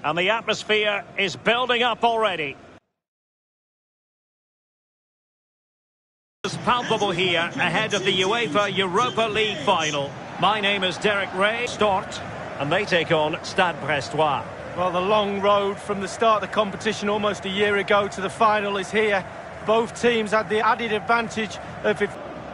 And the atmosphere is building up already. It's palpable here ahead of the UEFA Europa League final. My name is Derek Ray. Stort, and they take on Stade Brestois. Well, the long road from the start of the competition almost a year ago to the final is here. Both teams had the added advantage of...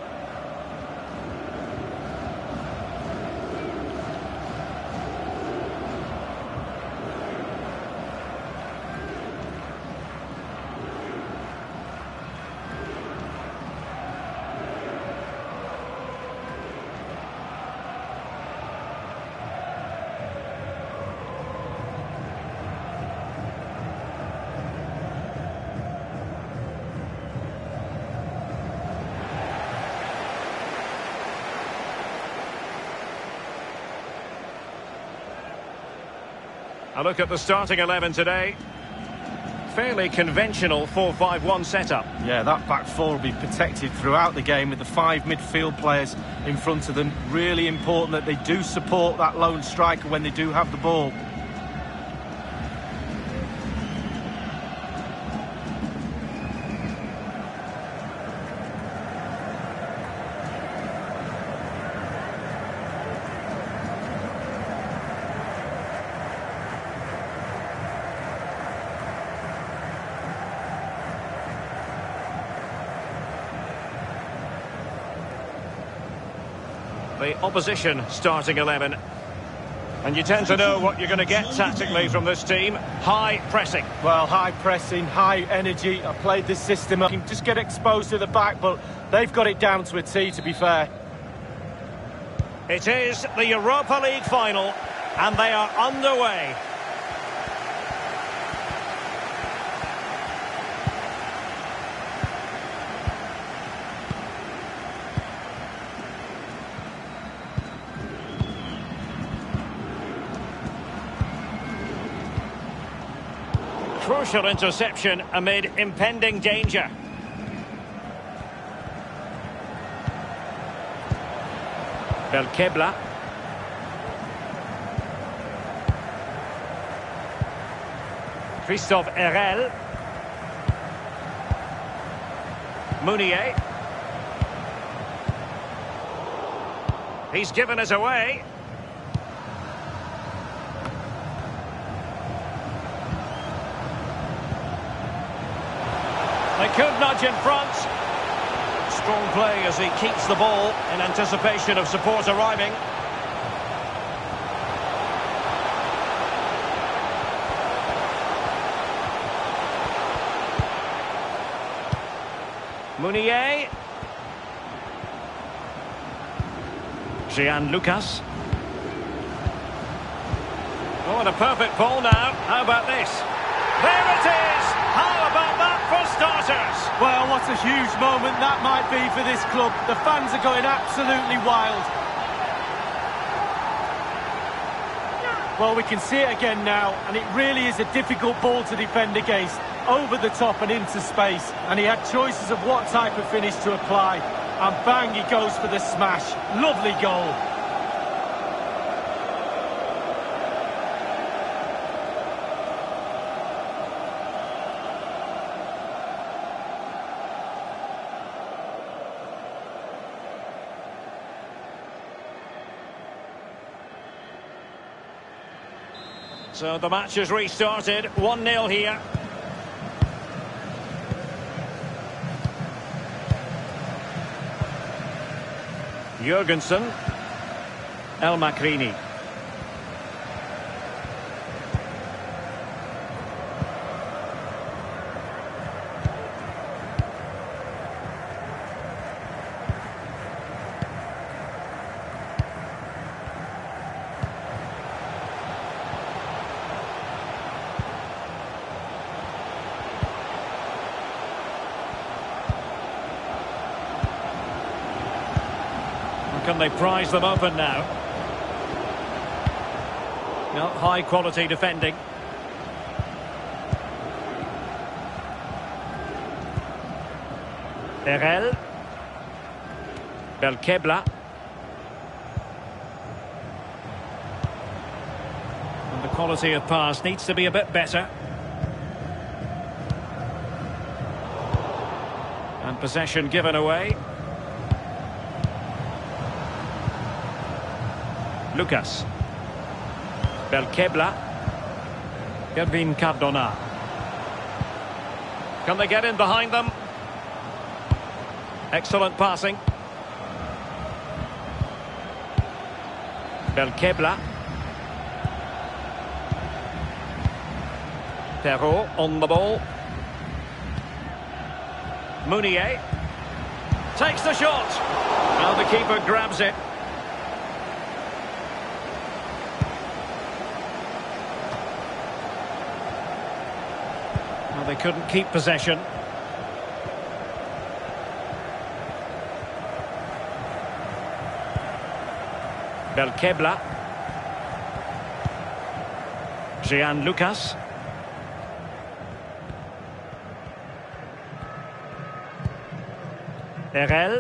A look at the starting 11 today. Fairly conventional 4-5-1 setup. Yeah, that back four will be protected throughout the game with the 5 midfield players in front of them. Really important that they do support that lone striker when they do have the ball. The opposition starting 11. And you tend to know what you're going to get tactically from this team. High pressing. Well, high pressing, high energy. I played this system. I can just get exposed to the back, but they've got it down to a T, to be fair. It is the Europa League final, and they are underway. Crucial interception amid impending danger. Belkebla. Christophe Herrel. Mounier. He's given us away. They could nudge in front. Strong play as he keeps the ball in anticipation of support arriving. Mounier. Jean Lucas. Oh, and a perfect ball now. How about this? There it is! How about that for starters? Well, what a huge moment that might be for this club. The fans are going absolutely wild. Well, we can see it again now, and it really is a difficult ball to defend against. Over the top and into space, and he had choices of what type of finish to apply. And bang, he goes for the smash. Lovely goal. So the match has restarted, 1-0 here. Jurgensen. El Makrini. Can they prise them open now? No, high quality defending. Herrel. Belkebla. And the Quality of pass needs to be a bit better. And possession given away. Lucas. Belkebla. Gervin Cardona. Can they get in behind them? Excellent passing. Belkebla. Perrault on the ball. Mounier takes the shot. Now the keeper grabs it. Well, they couldn't keep possession. Belkebla. Jean Lucas. Herrel.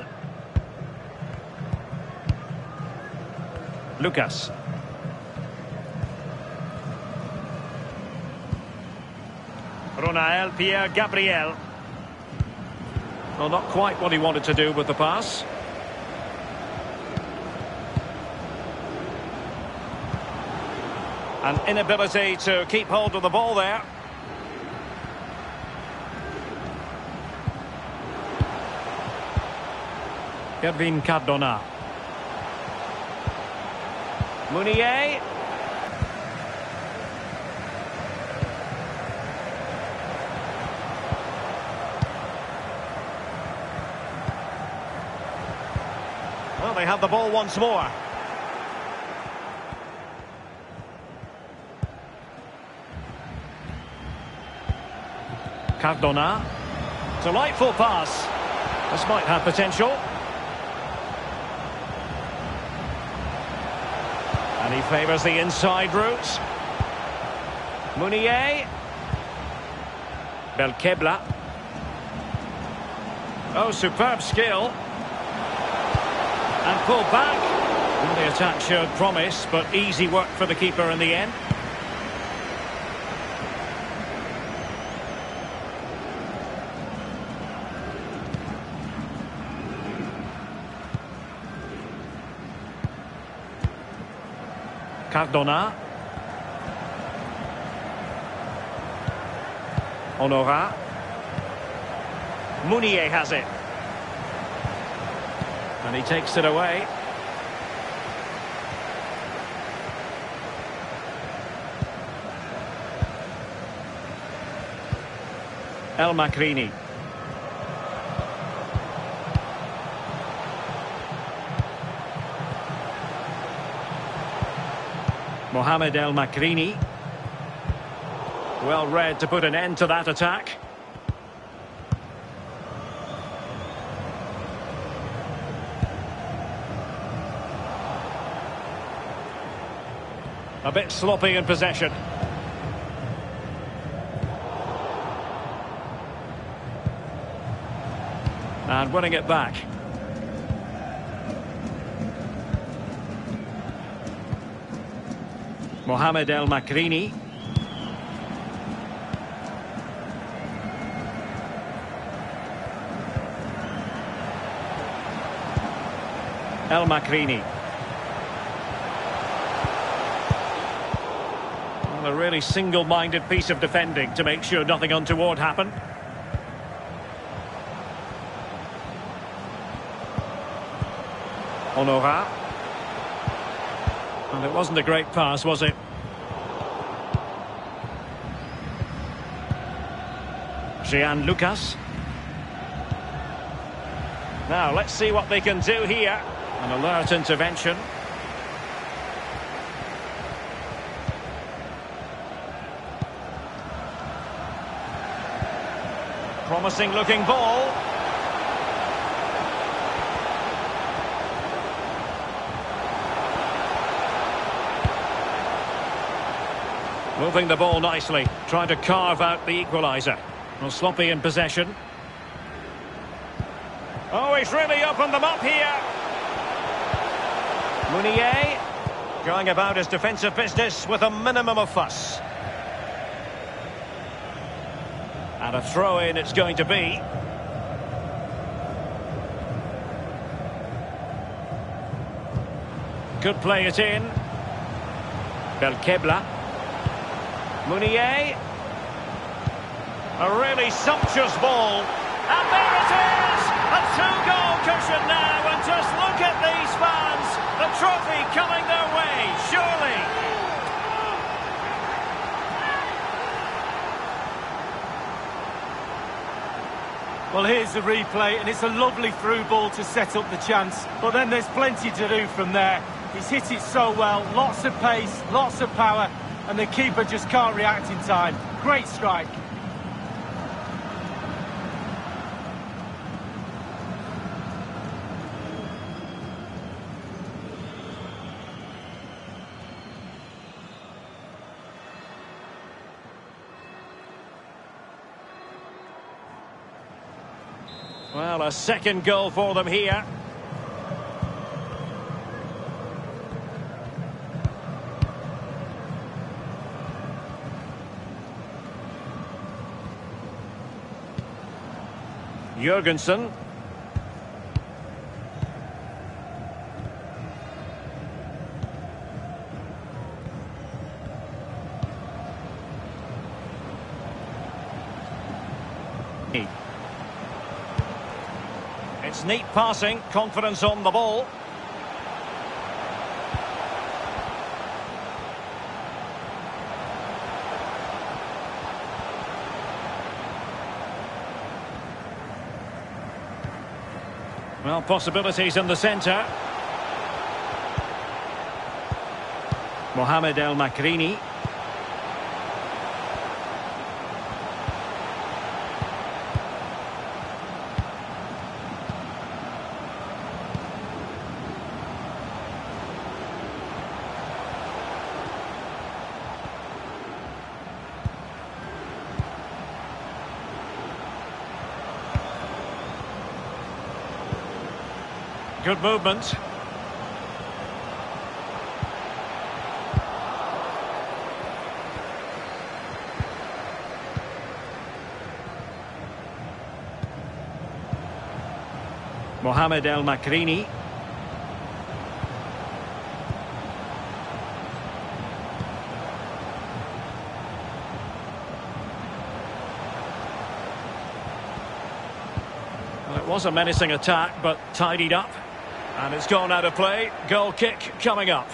Lucas. Ronael Pierre Gabriel. Well, not quite what he wanted to do with the pass. An inability to keep hold of the ball there. Gervin Cardona. Mounier. Well, they have the ball once more. Cardona. Delightful pass. This might have potential. And he favours the inside route. Mounier. Belkebla. Oh, superb skill. And pulled back. Well, the attack showed promise, but easy work for the keeper in the end. Cardona. Honorat. Mounier has it. And he takes it away. El Makrini. Mohamed El Makrini. Well read to put an end to that attack. A bit sloppy in possession. And winning it back. Mohamed El Makrini. El Makrini. Well, a really single-minded piece of defending to make sure nothing untoward happened. Honorat. And it wasn't a great pass, was it? Jean Lucas. Now, let's see what they can do here. An alert intervention. Promising looking ball. Moving the ball nicely, trying to carve out the equaliser. Well, sloppy in possession. Oh, he's really opened them up here. Mounier. Going about his defensive business with a minimum of fuss. And a throw-in it's going to be. Could play it in. Belkebla. Mounier. A really sumptuous ball. And there it is! A two-goal cushion now, and just look at these fans. The trophy coming their way, surely. Well, here's the replay, and it's a lovely through ball to set up the chance. But then there's plenty to do from there. He's hit it so well, lots of pace, lots of power, and the keeper just can't react in time. Great strike. Well, a second goal for them here. Jurgensen. It's neat passing, confidence on the ball. Well, possibilities in the centre. Mohamed El Makrini. Good movement. Mohamed El Makrini. Well, it was a menacing attack, but tidied up. And it's gone out of play. Goal kick coming up.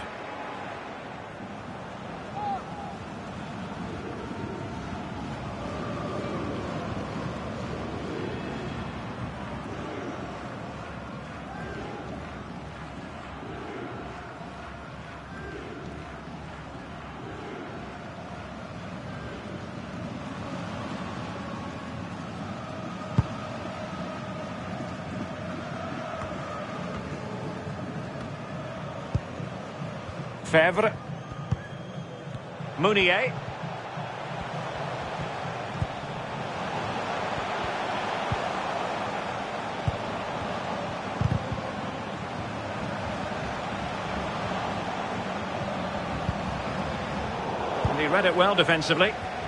Fevre. Mounier. And he read it well defensively.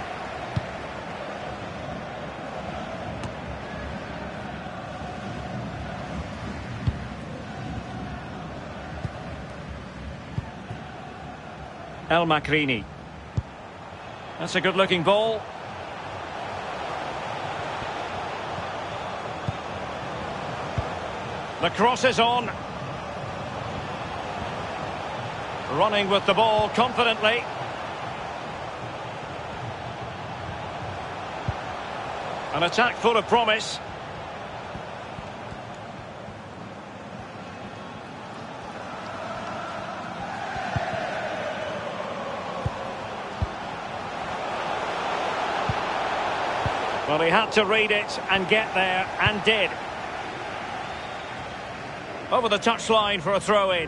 El Makrini. That's a good-looking ball. The cross is on. Running with the ball confidently. An attack full of promise. Well, he had to read it and get there, and did. Over the touchline for a throw-in.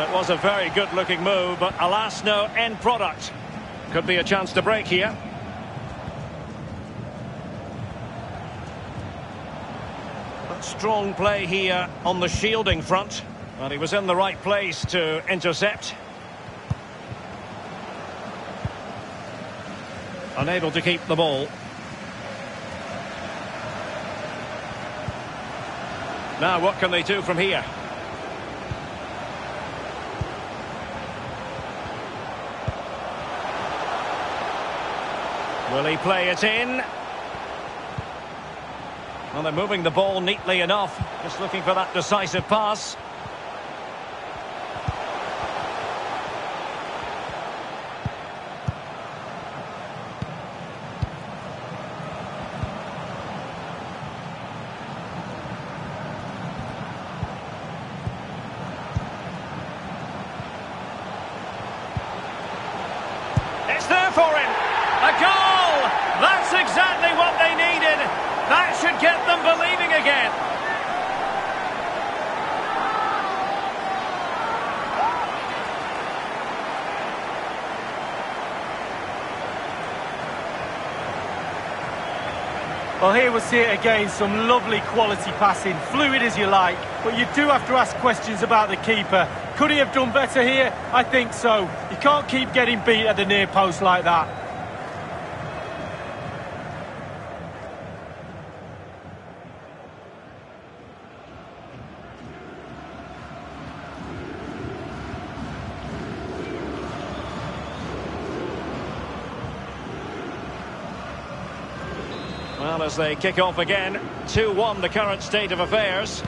Well, it was a very good-looking move, but alas, no end product. Could be a chance to break here. But strong play here on the shielding front. Well, he was in the right place to intercept. Unable to keep the ball. Now, what can they do from here? Will he play it in? Well, they're moving the ball neatly enough. Just looking for that decisive pass. It's there for him. A goal! That's exactly what they needed. That should get them believing again. Well, here we'll see it again, some lovely quality passing, fluid as you like, but you do have to ask questions about the keeper. Could he have done better here? I think so. You can't keep getting beat at the near post like that. Well, as they kick off again, 2-1 the current state of affairs.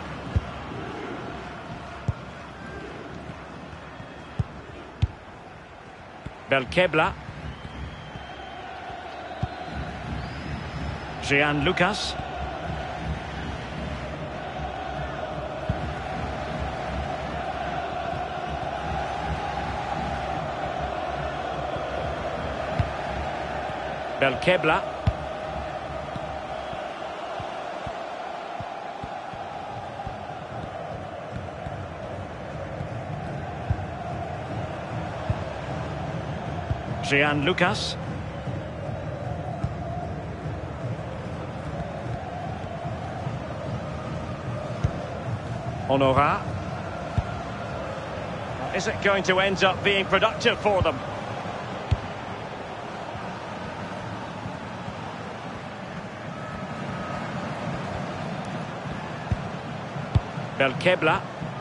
Belkebla. Jean Lucas. Belkebla. Jean Lucas. Honora. Is it going to end up being productive for them? Belkebla.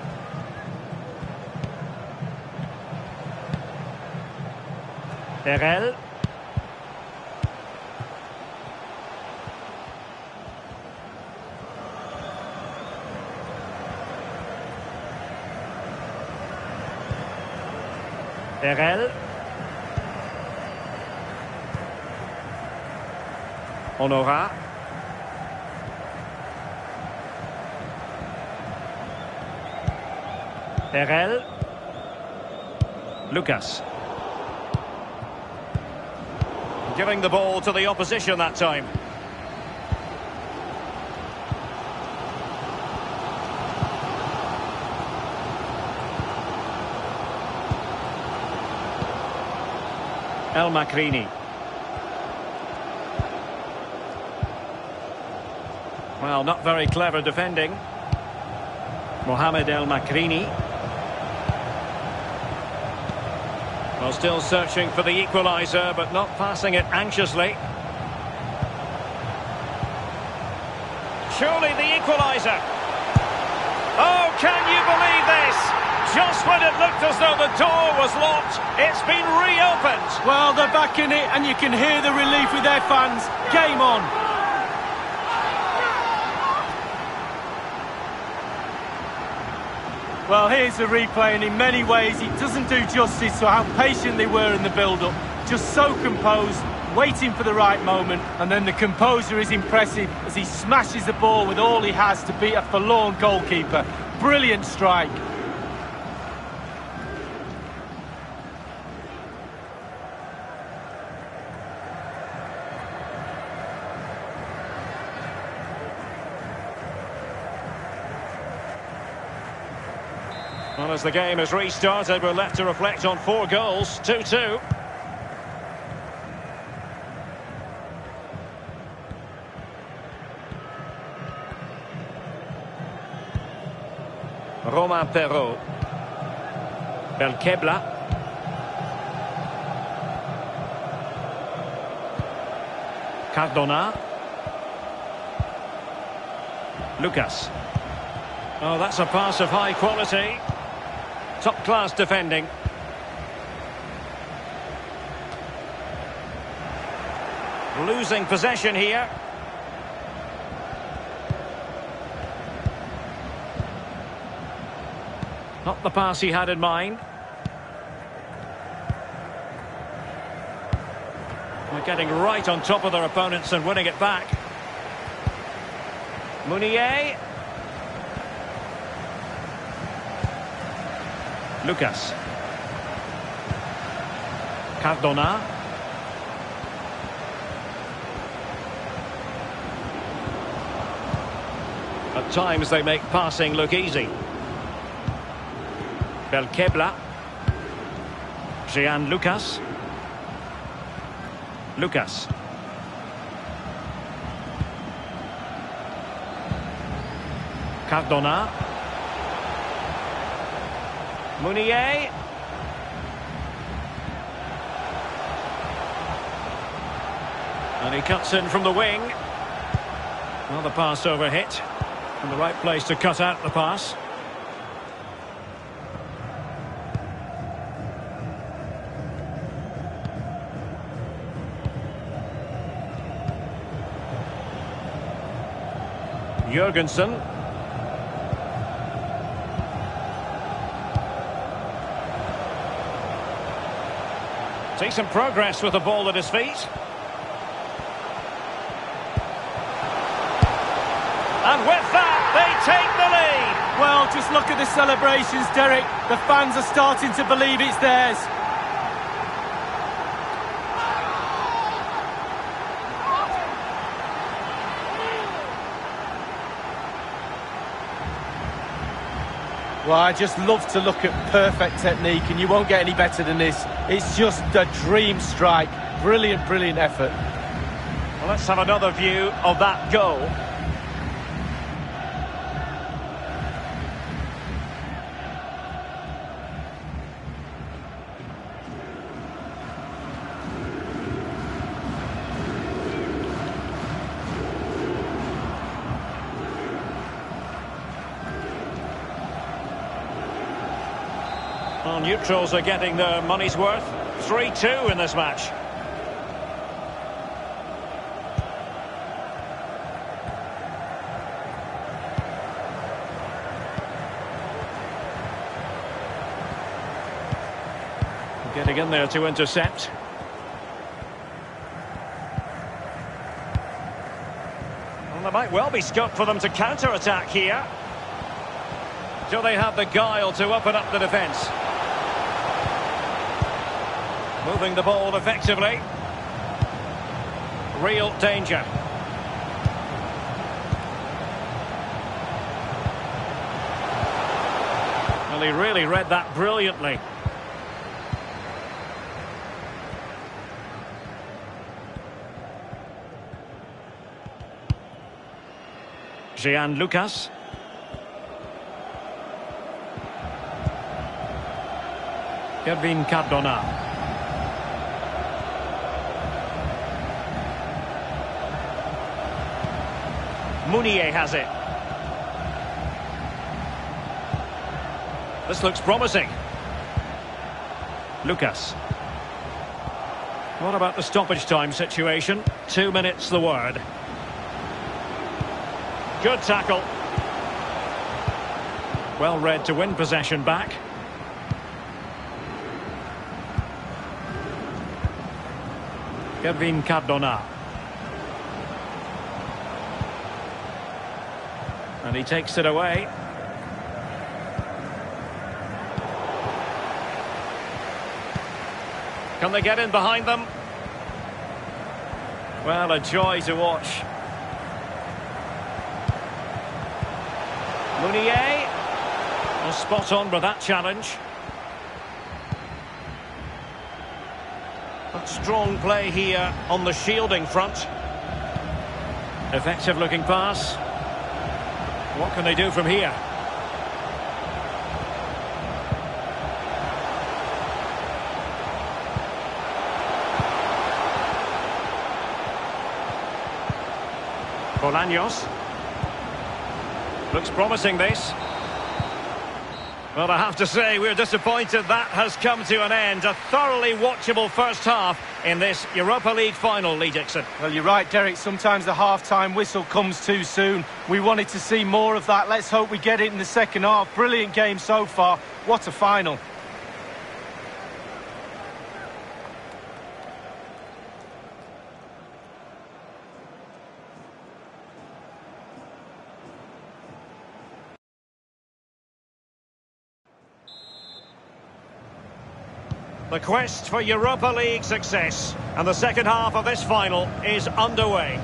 Erel. Erel. Honora. Erel. Lucas. Giving the ball to the opposition that time. El Makrini. Well, not very clever defending. Mohamed El Makrini. Well, still searching for the equaliser, but not passing it anxiously. Surely the equaliser. Oh, can you believe this? Just when it looked as though the door was locked, it's been reopened. Well, they're back in it, and you can hear the relief with their fans. Game on. Well, here's the replay, and in many ways it doesn't do justice to how patient they were in the build-up. Just so composed, waiting for the right moment, and then the composure is impressive as he smashes the ball with all he has to beat a forlorn goalkeeper. Brilliant strike. Well, as the game has restarted, we're left to reflect on 4 goals, 2-2. Romain Perraud. Belkebla. Cardona. Lucas. Oh, that's a pass of high quality. Top-class defending. Losing possession here. Not the pass he had in mind. They're getting right on top of their opponents and winning it back. Meunier. Lucas. Cardona. At times they make passing look easy. Belkebla. Jean Lucas. Lucas. Cardona. Meunier. And he cuts in from the wing. Well, the pass over hit. In the right place to cut out the pass. Jurgensen. Decent progress with the ball at his feet. And with that, they take the lead. Well, just look at the celebrations, Derek. The fans are starting to believe it's theirs. Well, I just love to look at perfect technique, and you won't get any better than this. It's just a dream strike. Brilliant, brilliant effort. Well, let's have another view of that goal. Well, neutrals are getting their money's worth. 3-2 in this match. Getting in there to intercept. Well, there might well be scope for them to counter-attack here. Do they have the guile to open up the defence? Moving the ball effectively. Real danger. Well, he really read that brilliantly. Jean Lucas. Kevin Cardona. Meunier has it. This looks promising. Lucas. What about the stoppage time situation? 2 minutes the word. Good tackle. Well read to win possession back. Kevin Cardona. And he takes it away. Can they get in behind them? Well, a joy to watch. Meunier. Was spot on with that challenge. But strong play here on the shielding front. Effective looking pass. What can they do from here? Bolaños. Looks promising, this. Well, I have to say, we're disappointed that has come to an end. A thoroughly watchable first half in this Europa League final, Lee Dixon. Well, you're right, Derek. Sometimes the half-time whistle comes too soon. We wanted to see more of that. Let's hope we get it in the second half. Brilliant game so far. What a final. The quest for Europa League success, and the second half of this final is underway.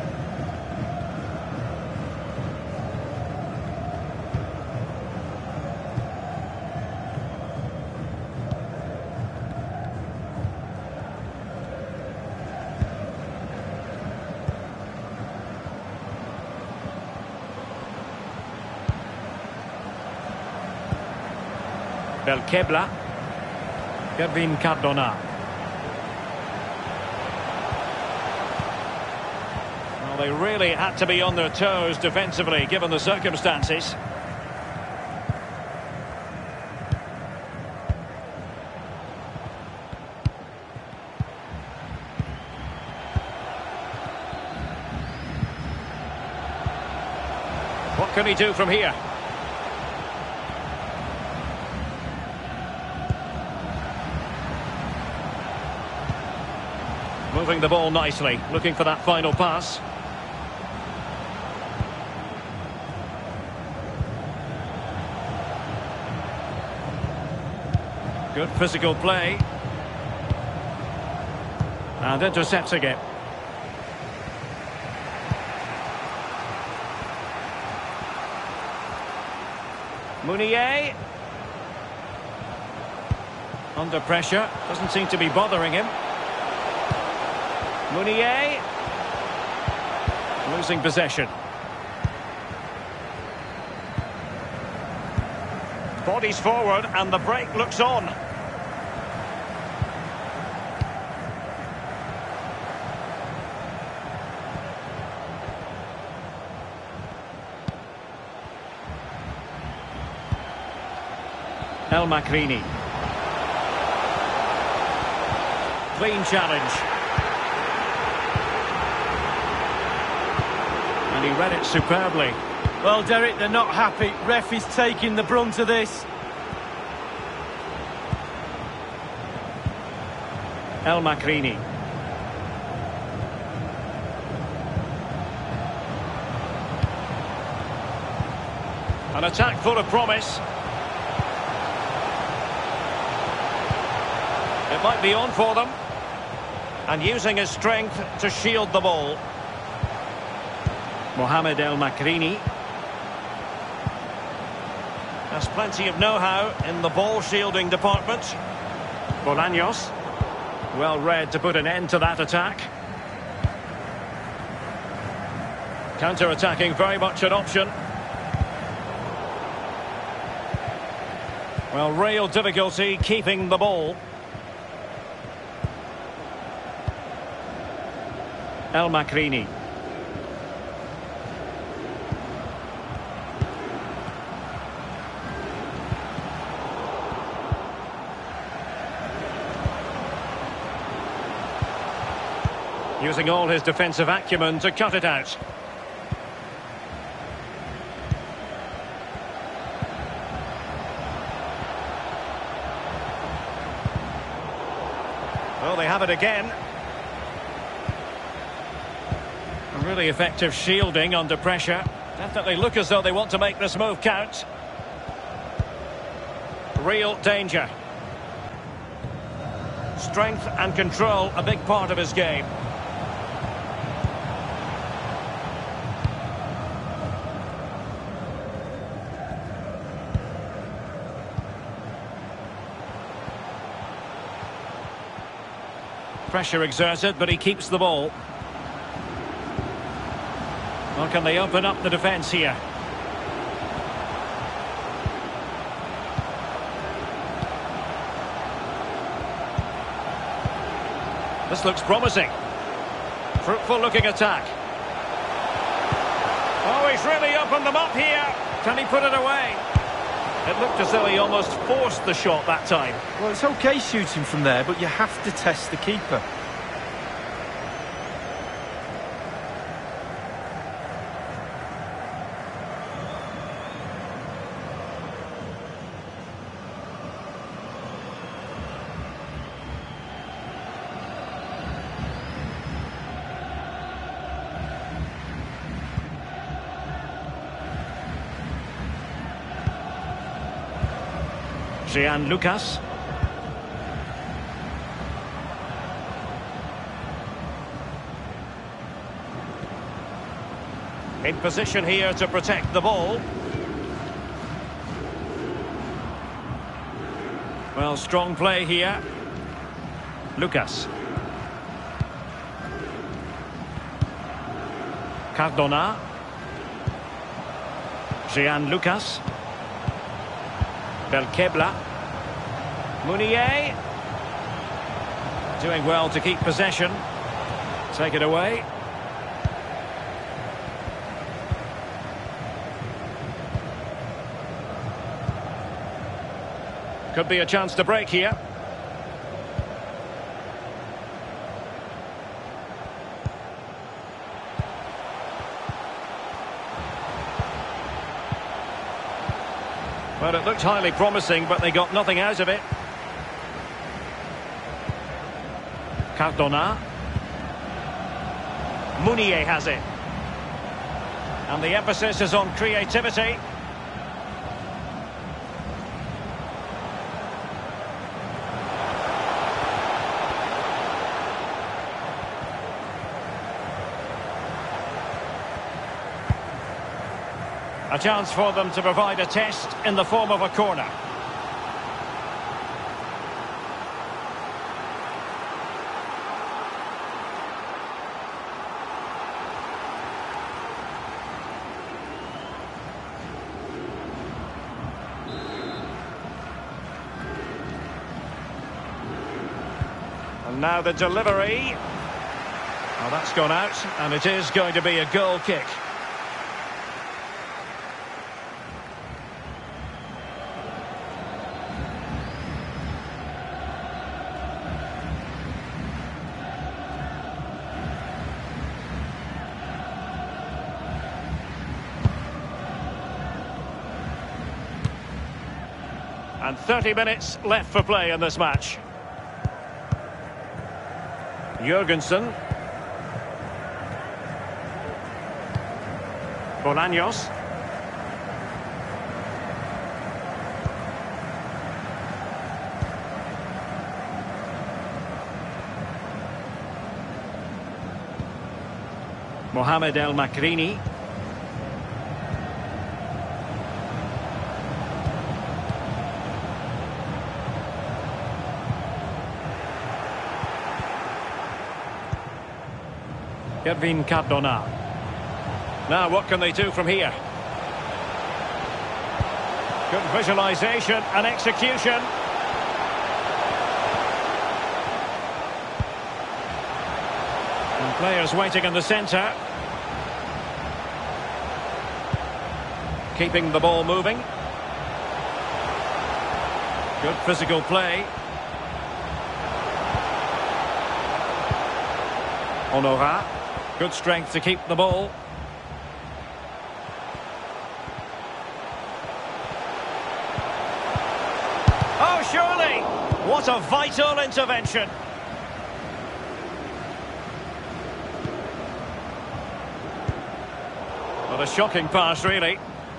Belkebla. Kevin Cardona. Well, they really had to be on their toes defensively, given the circumstances. What can he do from here? Moving the ball nicely, looking for that final pass. Good physical play. And intercepting it. Mounier. Under pressure, doesn't seem to be bothering him. Mounier losing possession. Bodies forward and the break looks on. El Macrini. Clean challenge. He read it superbly. Well, Derek, they're not happy. Ref is taking the brunt of this. El Macrini. An attack full of promise. It might be on for them. And using his strength to shield the ball. Mohamed El Macrini has plenty of know-how in the ball shielding department. Bolaños, well read to put an end to that attack. Counter-attacking, very much an option. Well, real difficulty keeping the ball. El Macrini. Using all his defensive acumen to cut it out. Well, they have it again. Really effective shielding under pressure. Definitely look as though they want to make this move count. Real danger. Strength and control, a big part of his game. Pressure exerted, but he keeps the ball. Well, can they open up the defence here? This looks promising. Fruitful looking attack. Oh, he's really opened them up here. Can he put it away? It looked as though he almost forced the shot that time. Well, it's okay shooting from there, but you have to test the keeper. Jean Lucas. In position here to protect the ball. Well, strong play here. Lucas. Cardona. Jean Lucas. Belkebla. Mounier. Doing well to keep possession. Take it away. Could be a chance to break here. Well, it looked highly promising, but they got nothing out of it. Cardona. Mounier has it. And the emphasis is on creativity. A chance for them to provide a test in the form of a corner. And now the delivery. Well, that's gone out, and it is going to be a goal kick. And 30 minutes left for play in this match. Jurgensen. Bolaños. Mohamed El Makrini. Kevin Cardona. Now, what can they do from here? Good visualisation and execution. And players waiting in the centre. Keeping the ball moving. Good physical play. Honora. Good strength to keep the ball. Oh, surely! What a vital intervention. What a shocking pass, really.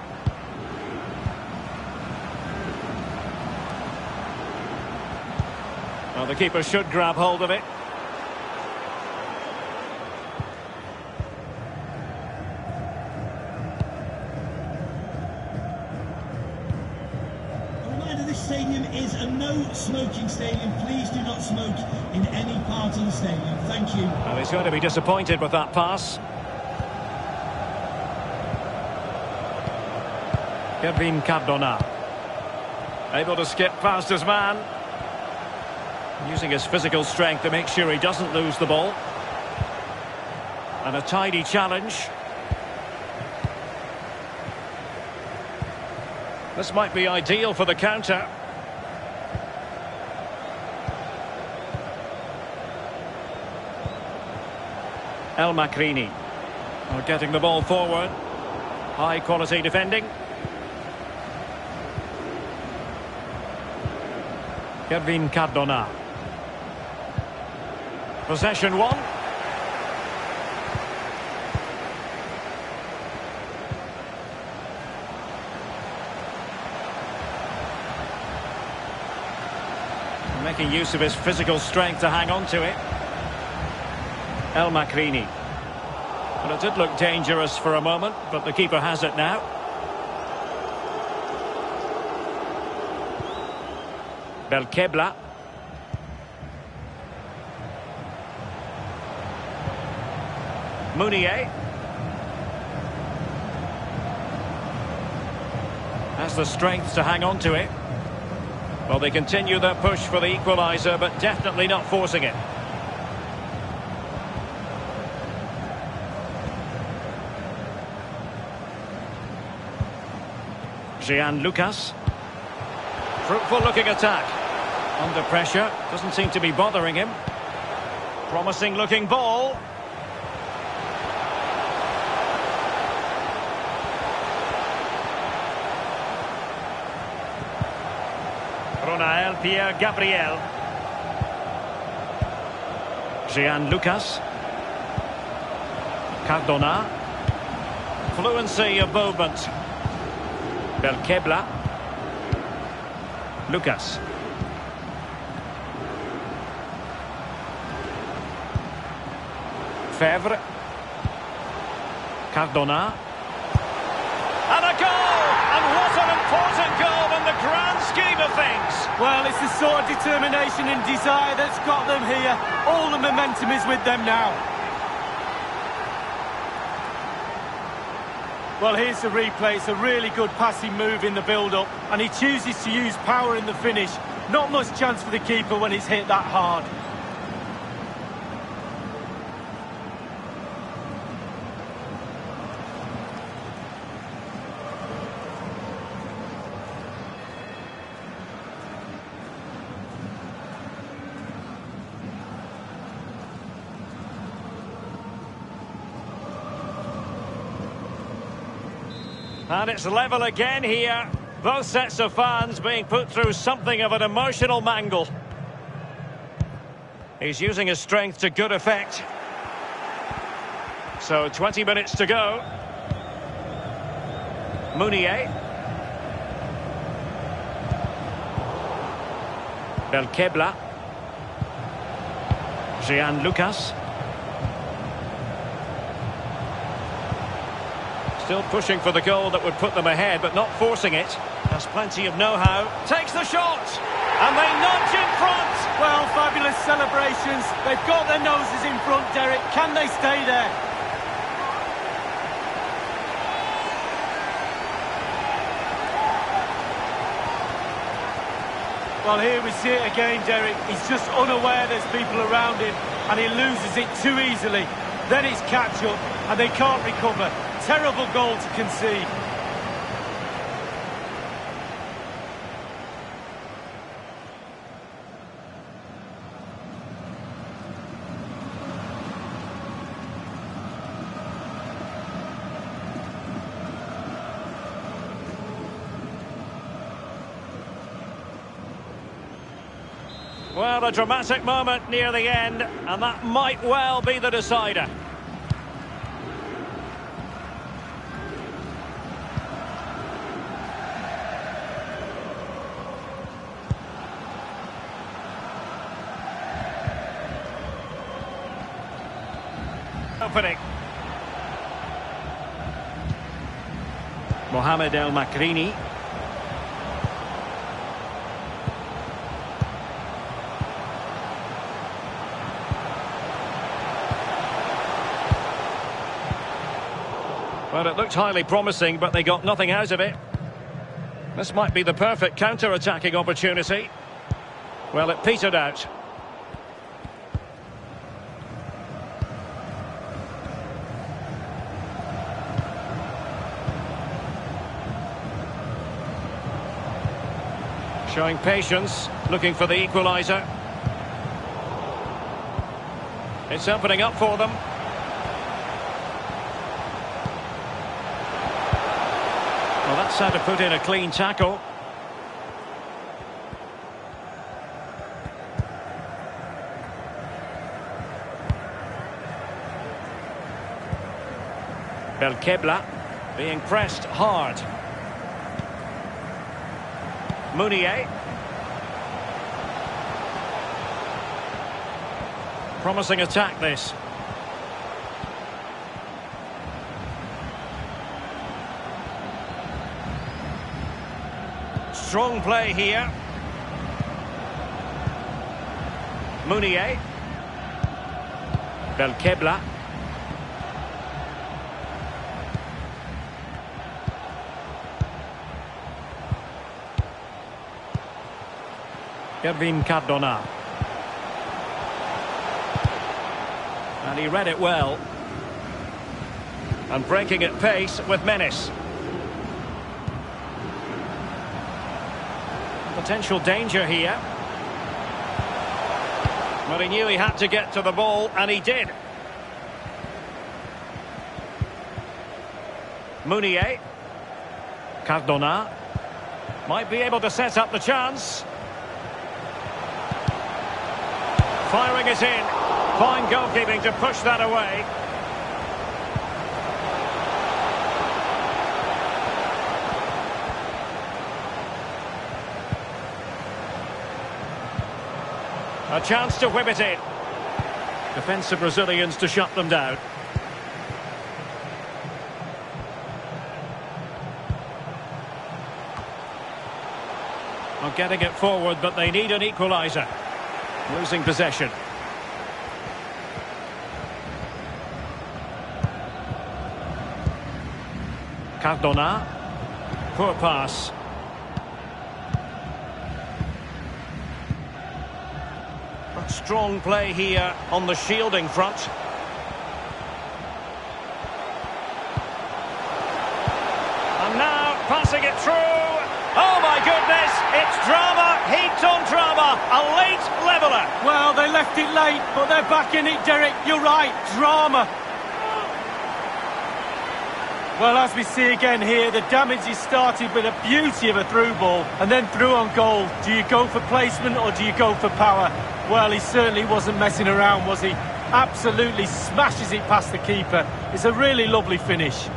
Well, the keeper should grab hold of it. stadium is a no-smoking stadium. Please do not smoke in any part of the stadium. Thank you. Well, he's going to be disappointed with that pass. Kevin Cardona. Able to skip past his man. Using his physical strength to make sure he doesn't lose the ball. And a tidy challenge. This might be ideal for the counter. El Macrini. Getting the ball forward. High quality defending. Kevin Cardona. Possession one. Making use of his physical strength to hang on to it. El Macrini. Well, it did look dangerous for a moment, but the keeper has it now. Belkebla. Mounier. Has the strength to hang on to it. Well, they continue their push for the equaliser, but definitely not forcing it. Jean Lucas. Fruitful looking attack. Under pressure. Doesn't seem to be bothering him. Promising looking ball. Ronael Pierre Gabriel. Jean Lucas. Cardona. Fluency of movement. Belkebla. Lucas. Fevre. Cardona. And a goal! And what an important goal in the grand scheme of things. Well, it's the sort of determination and desire that's got them here. All the momentum is with them now. Well, here's the replay. It's a really good passing move in the build-up, and he chooses to use power in the finish. Not much chance for the keeper when it's hit that hard. And it's level again here. Both sets of fans being put through something of an emotional mangle. He's using his strength to good effect. So 20 minutes to go. Mounier. Belkebla. Jean Lucas. Still pushing for the goal that would put them ahead, but not forcing it. Has plenty of know-how. Takes the shot! And they nudge in front! Well, fabulous celebrations. They've got their noses in front, Derek. Can they stay there? Well, here we see it again, Derek. He's just unaware there's people around him, and he loses it too easily. Then it's catch-up, and they can't recover. Terrible goal to concede. Well, a dramatic moment near the end, and that might well be the decider. Opening. Mohamed El Macrini. Well, it looked highly promising, but they got nothing out of it. This might be the perfect counter-attacking opportunity. Well, it petered out. Showing patience, looking for the equaliser. It's opening up for them. Well, that's how to put in a clean tackle. Belkebla being pressed hard. Mounier. Promising attack, this. Strong play here. Mounier. Belkebla. Kevin Cardona. And he read it well. And breaking at pace with menace. Potential danger here. But he knew he had to get to the ball, and he did. Mounier. Cardona. Might be able to set up the chance. Firing it in. Fine goalkeeping to push that away. A chance to whip it in. Defensive Brazilians to shut them down. Not getting it forward, but they need an equaliser. Losing possession. Cardona. Poor pass. Strong play here on the shielding front. And now passing it through. Oh my goodness, it's drama, heaped on drama, a late leveller. Well, they left it late, but they're back in it, Derek. You're right, drama. Well, as we see again here, the damage is started with a beauty of a through ball and then through on goal. Do you go for placement or do you go for power? Well, he certainly wasn't messing around, was he? Absolutely smashes it past the keeper. It's a really lovely finish.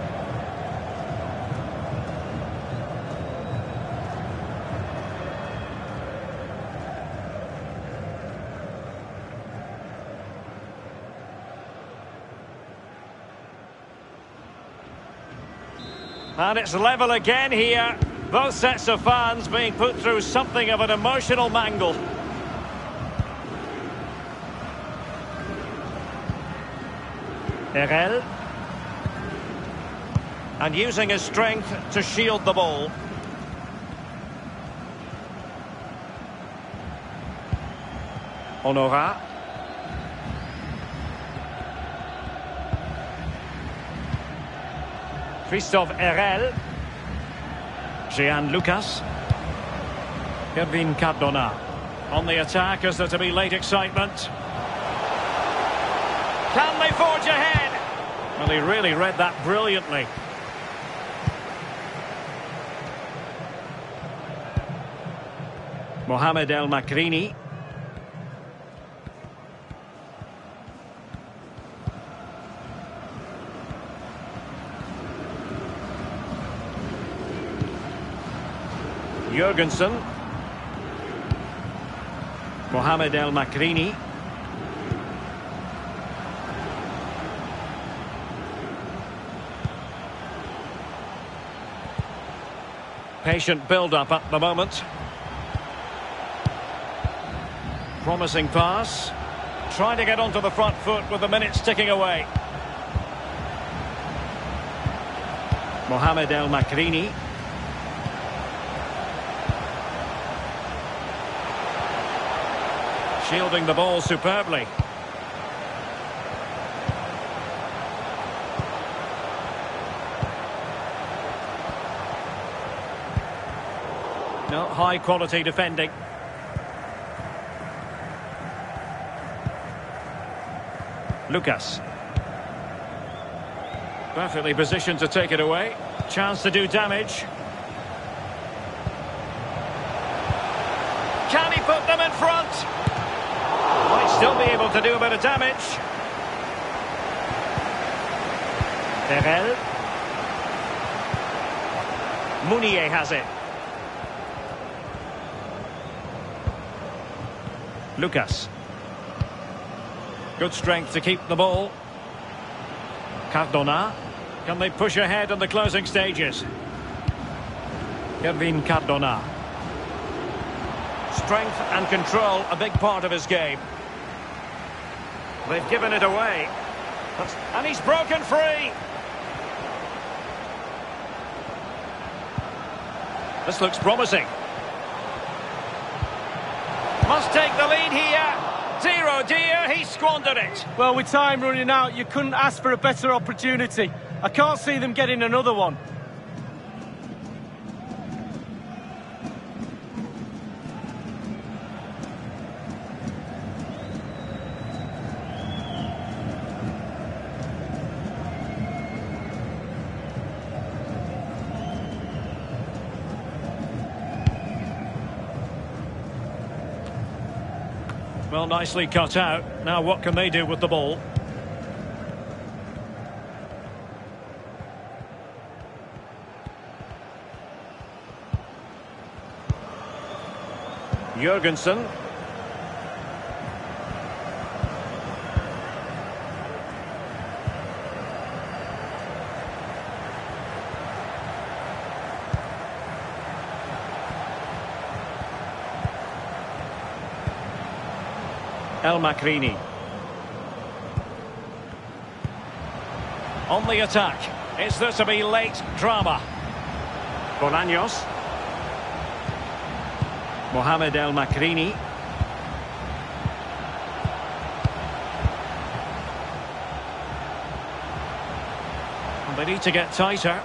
And it's level again here. Both sets of fans being put through something of an emotional mangle. Herrel. And using his strength to shield the ball. Honora. Christophe Herrel. Jean Lucas. Kevin Cardona. On the attack as there to be late excitement. Can they forge ahead? Well, he really read that brilliantly. Mohamed El Makrini. Jurgensen. Mohamed El Makrini. Patient build-up at the moment. Promising pass. Trying to get onto the front foot with the minutes ticking away. Mohamed El Makrini. Shielding the ball superbly. No, high quality defending. Lucas. Perfectly positioned to take it away. Chance to do damage. Can he put them in front? Might still be able to do a bit of damage. Terrell. Mounier has it. Lucas. Good strength to keep the ball. Cardona. Can they push ahead in the closing stages? Kevin Cardona. Strength and control, a big part of his game. They've given it away. And he's broken free. This looks promising. Must take the lead here. Dear oh dear, he squandered it. Well, with time running out, you couldn't ask for a better opportunity. I can't see them getting another one. Well, nicely cut out. Now what can they do with the ball? Jurgensen. El Makrini. On the attack. Is there to be late drama? Bolaños. Mohamed El Makrini. They need to get tighter.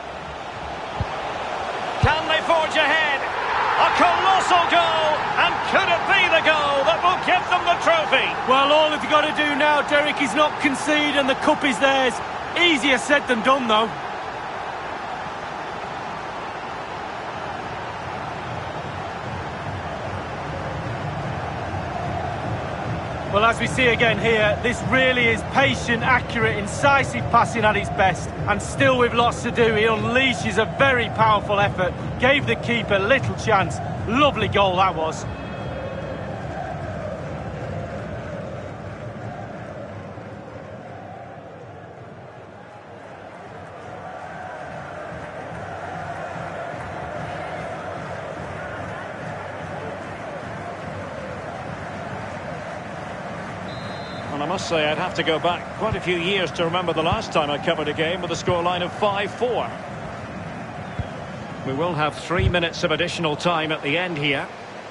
Can they forge ahead? A colossal goal! And could it be the goal that will give them the trophy? Well, all they've got to do now, Derek, is not concede and the cup is theirs. Easier said than done, though. Well, as we see again here, this really is patient, accurate, incisive passing at its best. And still with lots to do, he unleashes a very powerful effort. Gave the keeper little chance. Lovely goal that was. And I must say, I'd have to go back quite a few years to remember the last time I covered a game with a scoreline of 5-4. We will have 3 minutes of additional time at the end here.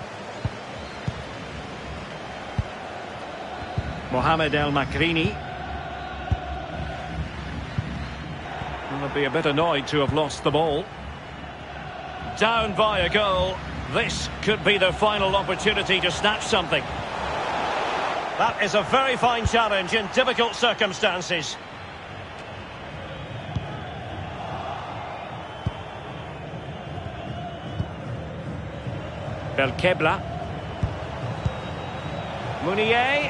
Mohamed El Makrini. They'll be a bit annoyed to have lost the ball. Down by a goal. This could be their final opportunity to snatch something. That is a very fine challenge in difficult circumstances. Belkebla. Mounier.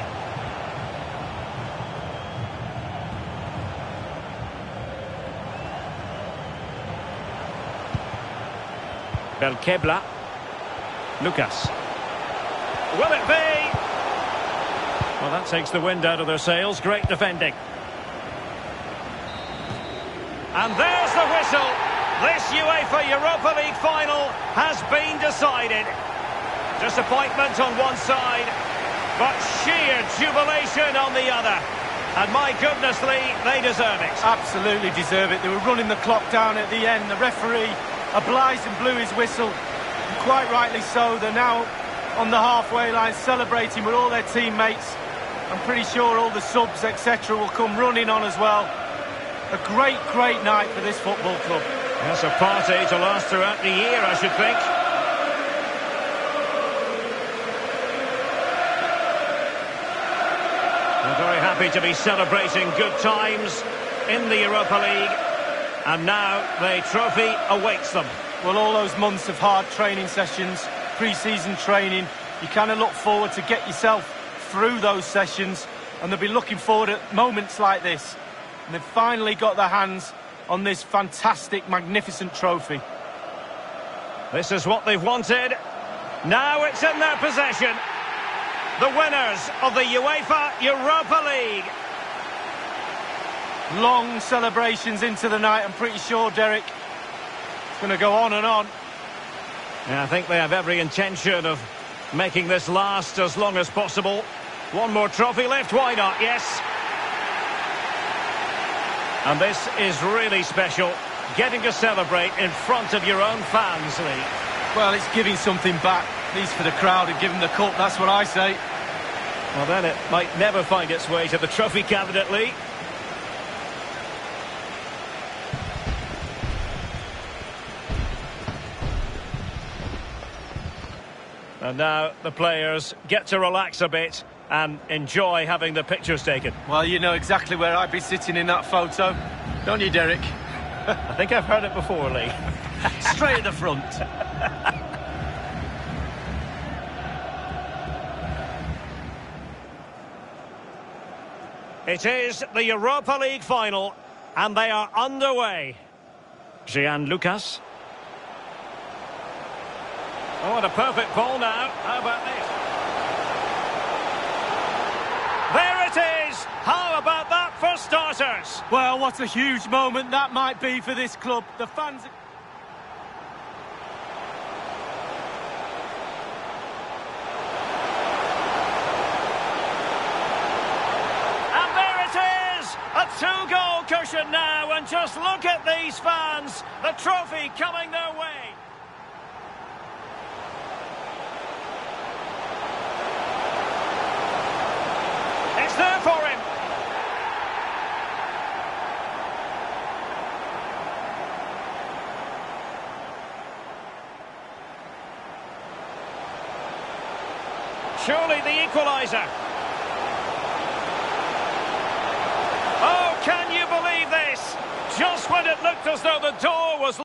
Belkebla. Lucas. Will it be? Well, that takes the wind out of their sails. Great defending. And there's the whistle. This UEFA Europa League final has been decided. Disappointment on one side, but sheer jubilation on the other. And my goodness, Lee, they deserve it. Absolutely deserve it. They were running the clock down at the end. The referee obliged and blew his whistle. And quite rightly so. They're now on the halfway line celebrating with all their teammates. I'm pretty sure all the subs, etc. will come running on as well. A great, great night for this football club. That's a party to last throughout the year, I should think. They're very happy to be celebrating good times in the Europa League. And now the trophy awaits them. Well, all those months of hard training sessions, pre-season training, you kind of look forward to get yourself through those sessions, and they'll be looking forward at moments like this. And they've finally got their hands on this fantastic, magnificent trophy. This is what they've wanted. Now it's in their possession. The winners of the UEFA Europa League. Long celebrations into the night, I'm pretty sure, Derek. It's going to go on and on. Yeah, I think they have every intention of making this last as long as possible. One more trophy left, why not? Yes. And this is really special, getting to celebrate in front of your own fans, Lee. Well, it's giving something back, at least for the crowd, and giving the cup, that's what I say. Well, then it might never find its way to the trophy cabinet, Lee. And now the players get to relax a bit and enjoy having the pictures taken. Well, you know exactly where I'd be sitting in that photo, don't you, Derek? I think I've heard it before, Lee. Straight at the front. It is the Europa League final, and they are underway. Jean Lucas. Oh, what a perfect ball now. How about this? There it is! How about that for starters? Well, what a huge moment that might be for this club. The fans... And there it is! A two-goal cushion now, and just look at these fans. The trophy coming their way. It's there for him. Surely the equaliser. Oh, can you believe this? Just when it looked as though the door was